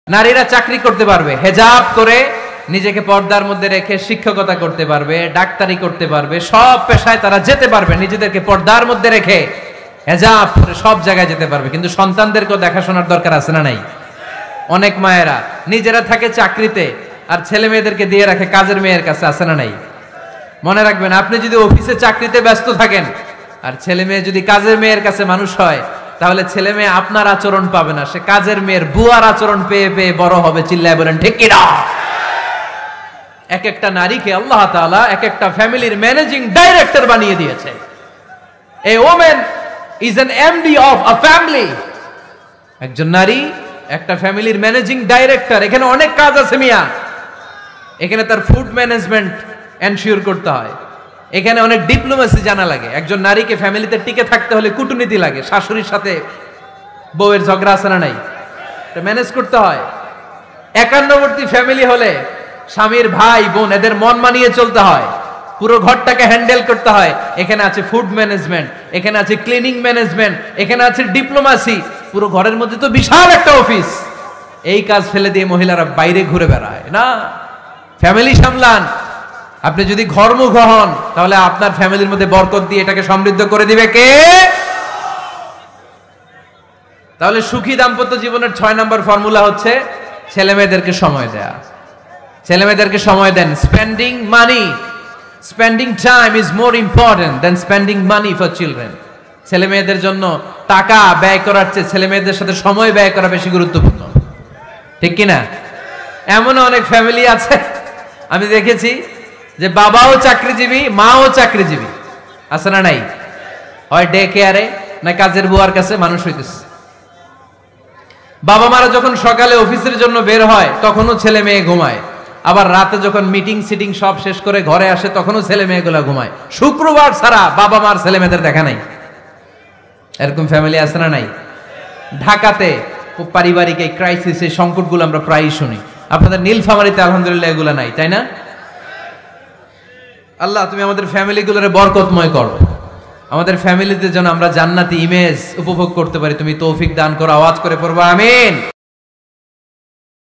নারীরা চাকরি করতে পারবে, হেজাব করে নিজেকে পর্দার মধ্যে রেখে শিক্ষকতা করতে পারবে, ডাক্তারি করতে পারবে, সব পেশায় তারা যেতে পারবে, নিজেদেরকে পর্দার মধ্যে রেখে হেজাব করে সব জায়গায় যেতে পারবে। কিন্তু সন্তানদেরকেও দেখাশোনার দরকার আছে না নাই? অনেক মায়েরা নিজেরা থাকে চাকরিতে আর ছেলে মেয়েদেরকে দিয়ে রাখে কাজের মেয়ের কাছে, আছে না নাই? মনে রাখবেন, আপনি যদি অফিসে চাকরিতে ব্যস্ত থাকেন আর ছেলে মেয়ে যদি কাজের মেয়ের কাছে মানুষ হয়, তাহলে ছেলে মেয়ে আপনার আচরণ পাবে না, সে কাজের মেয়ের বুয়ার আচরণ পেয়ে পেয়ে বড় হবে। চিল্লায় বলেন ঠিক কিনা? এক একটা নারীকে আল্লাহ তাআলা এক একটা ফ্যামিলির ম্যানেজিং ডাইরেক্টর বানিয়ে দিয়েছে। A woman is an MD of a family. একজন নারী একটা ফ্যামিলির ম্যানেজিং ডাইরেক্টর। এখানে অনেক কাজ আছে মিয়া। এখানে তার ফুড ম্যানেজমেন্ট এনশিওর করতে হয়, এখানে অনেক ডিপ্লোমেসি জানা লাগে। একজন নারীকে ফ্যামিলিতে টিকে থাকতে হলে কূটনীতি লাগে, শাশুড়ির সাথে বউয়ের ঝগড়া আছে না নাই, এটা ম্যানেজ করতে হয়। একান্নবর্তী ফ্যামিলি হলে স্বামীর ভাই বোন এদের মন মানিয়ে চলতে হয়, পুরো ঘরটাকে হ্যান্ডেল করতে হয়। এখানে আছে ফুড ম্যানেজমেন্ট, এখানে আছে ক্লিনিং ম্যানেজমেন্ট, এখানে আছে ডিপ্লোমাসি। পুরো ঘরের মধ্যে তো বিশাল একটা অফিস। এই কাজ ফেলে দিয়ে মহিলারা বাইরে ঘুরে বেড়ায় না। ফ্যামিলি সামলান। আপনি যদি ঘরমুখ হন তাহলে আপনার ফ্যামিলির মধ্যে বরকত দিয়ে এটাকে সমৃদ্ধ করে দিবে কে? তাহলে সুখী দাম্পত্য জীবনের 6 নম্বর ফর্মুলা হচ্ছে ছেলে মেয়েদেরকে সময় দেয়া। ছেলে মেয়েদেরকে সময় দেন। Spending money, spending time is more important than spending money for children. ছেলে মেয়েদের জন্য টাকা ব্যয় করার চেয়ে ছেলে মেয়েদের সাথে সময় ব্যয় করা বেশি গুরুত্বপূর্ণ, ঠিক কিনা? এমন অনেক ফ্যামিলি আছে আমি দেখেছি যে বাবাও চাকরিজীবী, মাও চাকরিজীবী, আছে না নাই? হয় ডে কেয়ারে না কাজের বুয়ার কাছে মানুষ হইতেছে। বাবা মারা যখন সকালে অফিসের জন্য বের হয় তখনও ছেলে মেয়ে ঘুমায়, আবার রাতে যখন মিটিং সিটিং সব শেষ করে ঘরে আসে তখনও ছেলে মেয়েগুলা ঘুমায়। শুক্রবার ছাড়া বাবা মার ছেলে মেয়েদের দেখা নাই। এরকম ফ্যামিলি আছে না নাই? ঢাকাতে পারিবারিক এই ক্রাইসিস, এই সংকটগুলো আমরা প্রায়ই শুনি। আপনাদের নীলফামারীতে আলহামদুলিল্লাহ এগুলো নাই, তাই না? আল্লাহ তুমি আমাদের ফ্যামিলিগুলোরে বরকতময় করো, আমাদের ফ্যামিলিতে যেন আমরা জান্নাতি ইমেজ উপভোগ করতে পারি, তুমি তৌফিক দান করো। আওয়াজ করে পড়বো আমিন।